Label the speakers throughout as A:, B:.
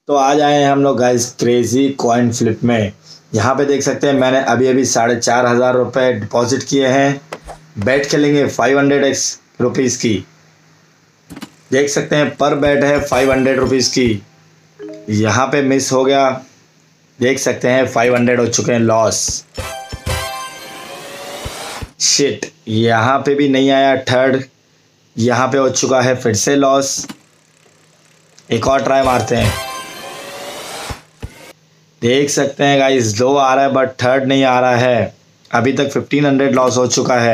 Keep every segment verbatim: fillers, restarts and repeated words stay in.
A: तो आज आए हैं हम लोग गाइस क्रेजी कॉइन फ्लिप में। यहाँ पे देख सकते हैं मैंने अभी अभी साढ़े चार हजार रुपये डिपॉजिट किए हैं। बैट खेलेंगे फाइव हंड्रेड एक्स रुपीज़ की। देख सकते हैं पर बैट है फाइव हंड्रेड रुपीज़ की। यहाँ पे मिस हो गया। देख सकते हैं फाइव हंड्रेड हो चुके हैं लॉस। शिट, यहाँ पे भी नहीं आया थर्ड। यहाँ पे हो चुका है फिर से लॉस। एक और ट्राई मारते हैं। देख सकते हैं गाइस दो आ रहा है बट थर्ड नहीं आ रहा है। अभी तक फिफ्टीन हंड्रेड लॉस हो चुका है।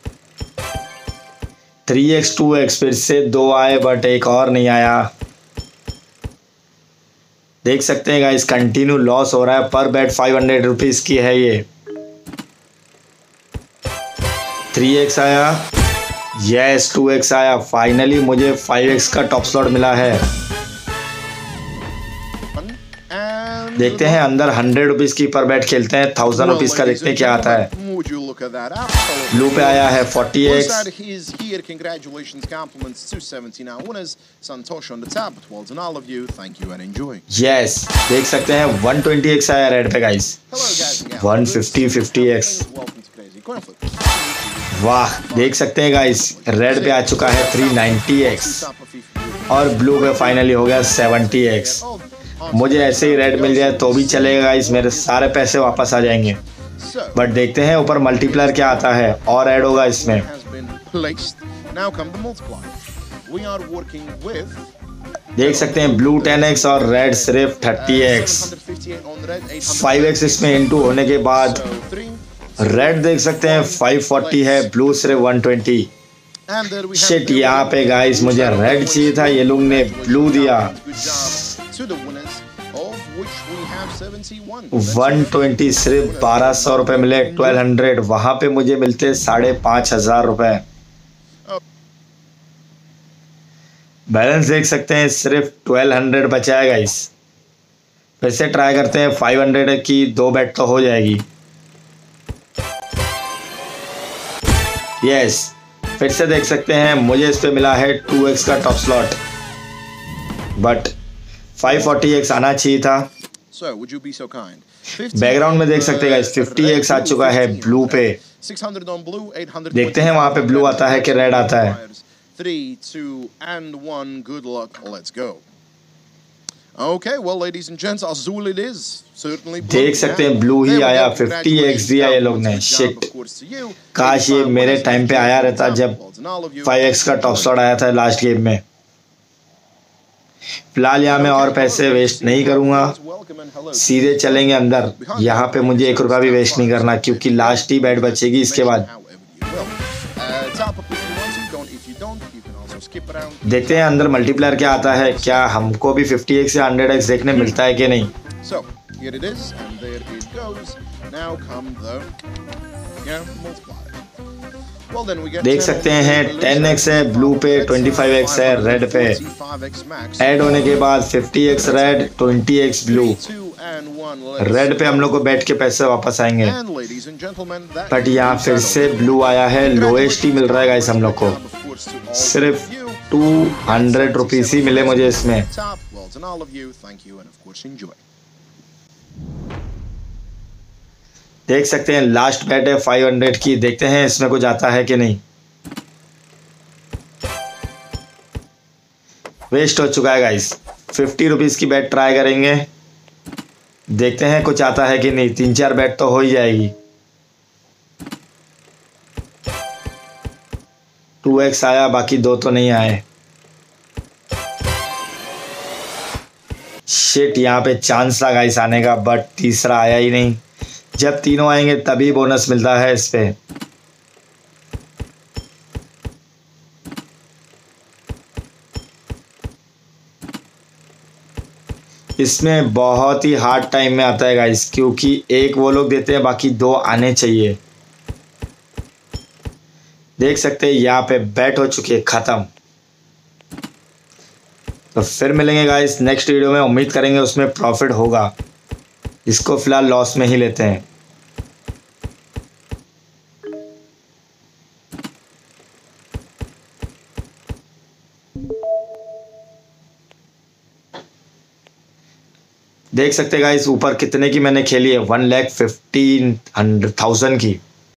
A: थ्री एक्स टू एक्स फिर से दो आए बट एक और नहीं आया। देख सकते हैं गाइस कंटिन्यू लॉस हो रहा है। पर बैट फाइव हंड्रेड रुपीज़ की है ये। थ्री एक्स आया, यस टू एक्स आया। फाइनली मुझे फाइव एक्स का टॉप स्लॉट मिला है। देखते हैं अंदर हंड्रेड रुपीज़ की पर बैट खेलते हैं। थाउजेंड रुपीज़ का देखते हैं क्या आता है। ब्लू पे आया है फोर्टी एक्स। यस, देख सकते हैं वन ट्वेंटी एक्स आया रेड पे guys. One fifty fifty X. वाह, देख सकते हैं गाइस रेड पे आ चुका है थ्री नाइंटी एक्स और ब्लू पे फाइनली हो गया सेवेंटी एक्स। मुझे ऐसे ही रेड मिल जाए तो भी चलेगा गाइस, मेरे सारे पैसे वापस आ जाएंगे। बट देखते हैं ऊपर मल्टीप्लायर क्या आता है और ऐड होगा इसमें। देख सकते हैं ब्लू टेन एक्स और रेड सिर्फ थर्टी एक्स। फाइव एक्स इसमें इंटू होने के बाद रेड देख सकते हैं फाइव फोर्टी है, ब्लू सिर्फ वन ट्वेंटी। शिट, यहाँ पे गाइस मुझे रेड चाहिए था, ये लोग ने ब्लू दिया। वन ट्वेंटी सिर्फ बारह सौ रुपए मिले। ट्वेल्व हंड्रेड वहां पे मुझे मिलते साढ़े पांच हजार रुपए। बैलेंस देख सकते हैं सिर्फ ट्वेल्व हंड्रेड बचा है गाइस। फिर से ट्राई करते हैं। फाइव हंड्रेड की दो बैट तो हो जाएगी। यस, फिर से देख सकते हैं मुझे इस पे मिला है टू एक्स का top slot but five forty X आना चाहिए था। बैकग्राउंड में देख सकते हैं फिफ्टी एक्स आ चुका है ब्लू पे। देखते हैं वहां पे ब्लू आता है कि रेड आता है।
B: Okay, well, ladies and gents, Azul it is. Certainly blue.
A: देख सकते हैं ब्लू ही आया। फिफ्टी एक्स दिया ये लोग ने। शिट, काश ये मेरे टाइम पे आया रहता जब फाइव एक्स का टॉप स्लॉट आया था लास्ट गेम में। फिलहाल यहाँ मैं और पैसे वेस्ट नहीं करूंगा, सीधे चलेंगे अंदर। यहाँ पे मुझे एक रुपया भी वेस्ट नहीं करना क्योंकि लास्ट ही बैट बचेगी इसके बाद। देखते हैं अंदर मल्टीप्लायर क्या आता है। क्या हमको भी फिफ्टी एक्स या हंड्रेड एक्स देखने मिलता है कि नहीं। देख सकते हैं टेन एक्स है ब्लू पे, ट्वेंटी फाइव एक्स है रेड पे। ऐड होने के बाद fifty X red, twenty X blue. Red पे हम लोग को बैठ के पैसे वापस आएंगे बट यहाँ फिर से ब्लू आया है। लोएस्ट ही मिल रहा है गाइस हम लोग को। सिर्फ टू हंड्रेड रुपीज ही मिले मुझे इसमें। देख सकते हैं लास्ट बैट है फाइव हंड्रेड की। देखते हैं इसमें कुछ आता है कि नहीं। वेस्ट हो चुका है गाइस। फिफ्टी रुपीज की बैट ट्राई करेंगे। देखते हैं कुछ आता है कि नहीं। तीन चार बैट तो हो ही जाएगी। टू एक्स आया, बाकी दो तो नहीं आए। शिट, यहाँ पे चांस था गाइस आने का बट तीसरा आया ही नहीं। जब तीनों आएंगे तभी बोनस मिलता है इस पे। इसमें बहुत ही हार्ड टाइम में आता है गाइस क्योंकि एक वो लोग देते हैं, बाकी दो आने चाहिए। देख सकते हैं यहाँ पे बैट हो चुकी है खत्म। तो फिर मिलेंगे गाइस नेक्स्ट वीडियो में। उम्मीद करेंगे उसमें प्रॉफिट होगा। इसको फिलहाल लॉस में ही लेते हैं। देख सकते हैं गाइस ऊपर कितने की मैंने खेली है, one lakh fifteen hundred thousand की।